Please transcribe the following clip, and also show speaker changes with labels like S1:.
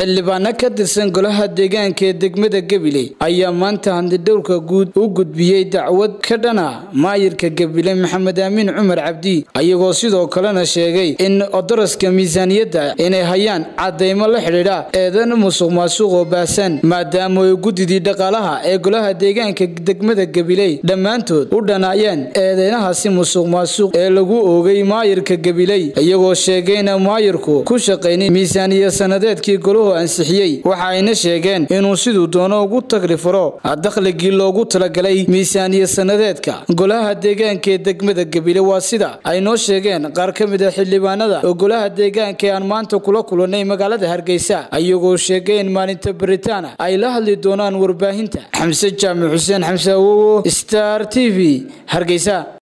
S1: xildhibaano ka tirsan golaha deegaanka ee degmada Gabiley ayaa maanta handidowrka guud u gudbiyay dacwad ka dhana maayirka Gabiley Maxamed Amiin Cumar Cabdi ayagoo sidoo kalena sheegay in odoroska miisaaniyadda inay hayaan cadeymo la xiriira eedan musuqmaasuq oo baasan maadaama ay gudidii dhaqaalaha ee golaha deegaanka degmada Gabiley dhamaantood u dhanaayeen eedeynahaasi musuqmaasuq ee lagu oogay maayirka Gabiley ayagoo sheegayna maayirku ku shaqeynay miisaaniyad sanadeedkii ansixiyay waxa ayna sheegeen inuu sidoo doono ugu tagrifaro dakhligii loogu talagalay miisaaniyad sanadeedka golaha deegaanka ee degmada Gabiley waa sida ay noo sheegeen qaar ka mid ah xildhibaanada oo golaha deegaanka aan maanta kula kulanay magaalada Hargeysa ayagoo sheegeen maalinta Baritaan ay la hadli doonaan warbaahinta Xamse Jaamac Xuseen Xamse Star TV Hargeysa